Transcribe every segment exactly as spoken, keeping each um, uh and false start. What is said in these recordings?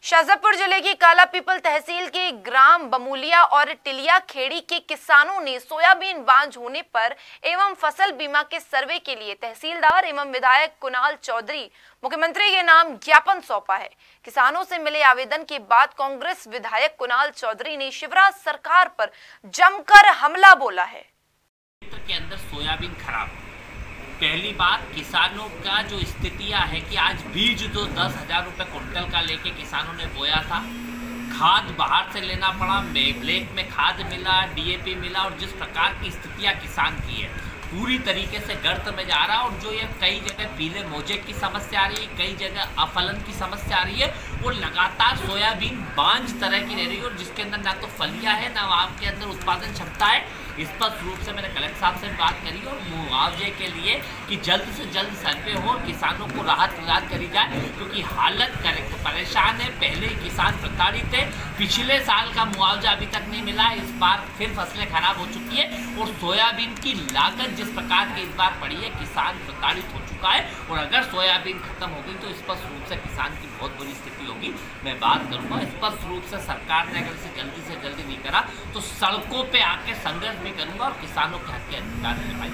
शाजापुर जिले की कालापीपल तहसील के ग्राम बमूलिया और टिलिया खेड़ी के किसानों ने सोयाबीन बांझ होने पर एवं फसल बीमा के सर्वे के लिए तहसीलदार एवं विधायक कुणाल चौधरी मुख्यमंत्री के नाम ज्ञापन सौंपा है। किसानों से मिले आवेदन के बाद कांग्रेस विधायक कुणाल चौधरी ने शिवराज सरकार पर जमकर हमला बोला है। के अंदर सोयाबीन खराब, पहली बात किसानों का जो स्थितियां है कि आज बीज जो दस हजार रुपये कुंटल का लेके किसानों ने बोया था, खाद बाहर से लेना पड़ा, ब्लैक में खाद मिला, डीएपी मिला, और जिस प्रकार की स्थितियां किसान की है पूरी तरीके से गर्त में जा रहा है। और जो ये कई जगह पीले मोजे की समस्या आ रही है, कई जगह अफलन की समस्या आ रही है, वो लगातार सोयाबीन बांझ तरह की रह रही है और जिसके अंदर ना तो फलियां है ना आपके अंदर उत्पादन क्षमता है। स्पष्ट रूप से मैंने कलेक्टर साहब से बात करी और मुआवजे के लिए कि जल्द से जल्द सर्वे हो और किसानों को राहत प्रदान करी जाए, क्योंकि हालत करेक्ट परेशान है। पहले ही किसान प्रताड़ित थे, पिछले साल का मुआवजा अभी तक नहीं मिला, इस बार फिर फसलें खराब हो चुकी है और सोयाबीन की लागत जिस प्रकार की इस बार बढ़ी है, किसान प्रताड़ित हो चुका है। और अगर सोयाबीन खत्म हो गई तो स्पष्ट रूप से किसान की बहुत बुरी स्थिति होगी। मैं बात करूँगा स्पष्ट रूप से सरकार ने अगर इसे जल्दी से जल्दी नहीं करा तो सड़कों पे आके संघर्ष भी करूंगा और किसानों के हक के अधिकार की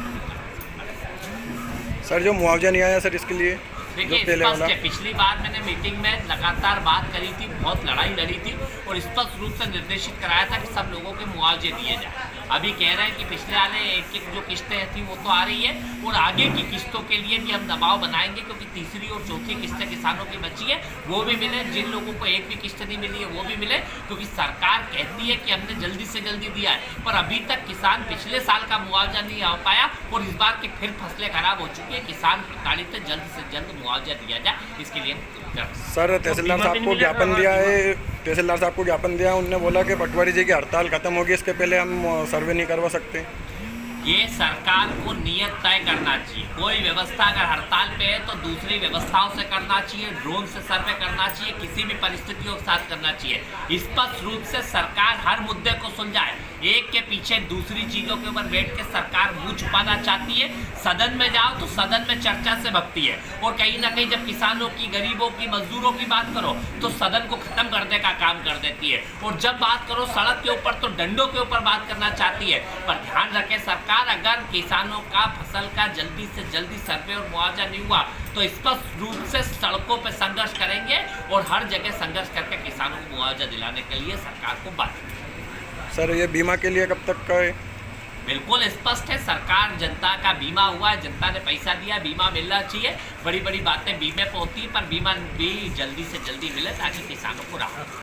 सर, जो मुआवजा नहीं आया सर, इसके लिए देखिए स्पष्ट है, पिछली बार मैंने मीटिंग में लगातार बात करी थी, बहुत लड़ाई लड़ी थी और स्पष्ट रूप से निर्देशित कराया था कि सब लोगों के मुआवजे दिए जाए। अभी कह रहे हैं कि पिछले वाले एक एक जो किस्तें थी वो तो आ रही है और आगे की किस्तों के लिए भी हम दबाव बनाएंगे, क्योंकि तीसरी और चौथी किस्तें किसानों की बची है वो भी मिले, जिन लोगों को एक भी किस्त नहीं मिली है वो भी मिले, क्योंकि सरकार कहती है कि हमने जल्दी से जल्दी दिया है, पर अभी तक किसान पिछले साल का मुआवजा नहीं आ पाया और इस बार की फिर फसलें खराब हो चुकी है। किसान प्रताड़ित है, जल्द से जल्द मुआवजा दिया जाए, इसके लिए सर तहसीलदार साहब को ज्ञापन दिया है तहसीलदार साहब को ज्ञापन दिया है उन्होंने बोला कि पटवारी जी की हड़ताल खत्म होगी, इसके पहले हम सर्वे नहीं करवा सकते। ये सरकार को नियत तय करना चाहिए। कोई व्यवस्था अगर हड़ताल पे है तो दूसरी व्यवस्थाओं से करना चाहिए, ड्रोन से सर्वे करना चाहिए, किसी भी परिस्थितियों के साथ करना चाहिए। स्पष्ट रूप से सरकार हर मुद्दे को सुलझाए, एक के पीछे दूसरी चीजों के ऊपर बैठ के सरकार मुंह छुपाना चाहती है। सदन में जाओ तो सदन में चर्चा से भगती है और कहीं ना कहीं जब किसानों की, गरीबों की, मजदूरों की बात करो तो सदन को खत्म करने का काम कर देती है और जब बात करो सड़क के ऊपर तो डंडों के ऊपर बात करना चाहती है। पर ध्यान रखें, सरकार अगर किसानों का फसल का जल्दी से जल्दी सर्वे और मुआवजा नहीं हुआ तो स्पष्ट रूप से सड़कों पर संघर्ष करेंगे और हर जगह संघर्ष करके किसानों को मुआवजा दिलाने के लिए सरकार को बात करेंगे। सर ये बीमा के लिए कब तक का है? बिल्कुल स्पष्ट है, सरकार जनता का बीमा हुआ है, जनता ने पैसा दिया, बीमा मिलना चाहिए। बड़ी बड़ी बातें बीमे पे होती है पर बीमा भी जल्दी से जल्दी मिले ताकि किसानों को राहत